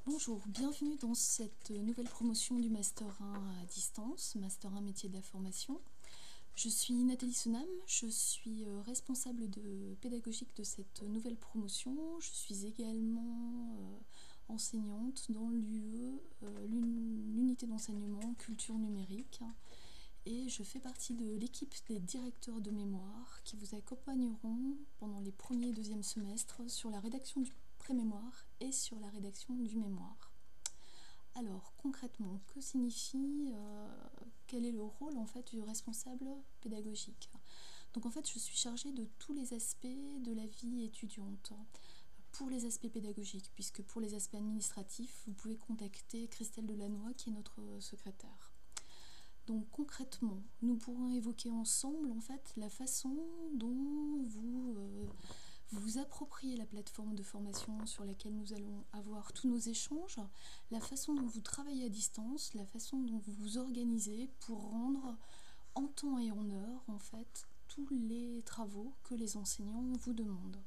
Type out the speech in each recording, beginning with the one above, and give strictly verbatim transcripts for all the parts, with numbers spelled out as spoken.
Bonjour, bienvenue dans cette nouvelle promotion du Master un à distance, Master un métier de la formation. Je suis Nathalie Senam, je suis responsable de pédagogique de cette nouvelle promotion. Je suis également euh, enseignante dans l'U E, euh, l'unité d'enseignement culture numérique. Et je fais partie de l'équipe des directeurs de mémoire qui vous accompagneront pendant les premiers et deuxièmes semestres sur la rédaction du pré-mémoire et sur la rédaction du mémoire. Alors concrètement, que signifie, euh, quel est le rôle en fait du responsable pédagogique? Donc en fait je suis chargée de tous les aspects de la vie étudiante. Pour les aspects pédagogiques, puisque pour les aspects administratifs, vous pouvez contacter Christelle Delannoy qui est notre secrétaire. Donc concrètement, nous pourrons évoquer ensemble en fait la façon dont vous euh, vous appropriez la plateforme de formation sur laquelle nous allons avoir tous nos échanges, la façon dont vous travaillez à distance, la façon dont vous vous organisez pour rendre en temps et en heure en fait tous les travaux que les enseignants vous demandent.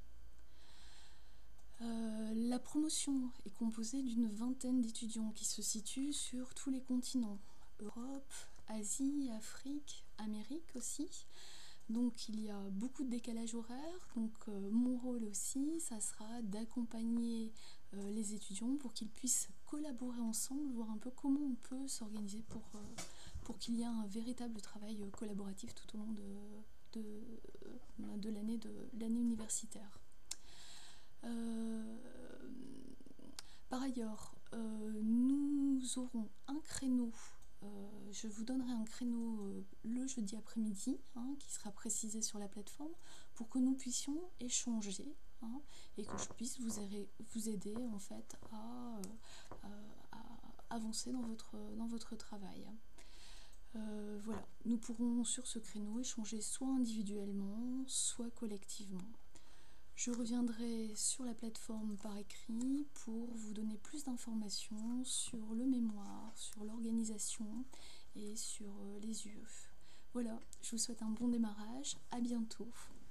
Euh, la promotion est composée d'une vingtaine d'étudiants qui se situent sur tous les continents, Europe, Asie, Afrique, Amérique aussi. Donc il y a beaucoup de décalage horaire, donc euh, mon rôle aussi, ça sera d'accompagner euh, les étudiants pour qu'ils puissent collaborer ensemble, voir un peu comment on peut s'organiser pour, euh, pour qu'il y ait un véritable travail collaboratif tout au long de, de, de l'année de, l'année universitaire. Euh, par ailleurs, euh, nous aurons un créneau. Euh, je vous donnerai un créneau euh, le jeudi après-midi, hein, qui sera précisé sur la plateforme, pour que nous puissions échanger, hein, et que je puisse vous, aider, vous aider en fait à, euh, à avancer dans votre, dans votre travail. Euh, voilà, nous pourrons sur ce créneau échanger soit individuellement, soit collectivement. Je reviendrai sur la plateforme par écrit pour vous donner plus d'informations sur le mémoire, sur l'organisation et sur les U E. Voilà, je vous souhaite un bon démarrage, à bientôt.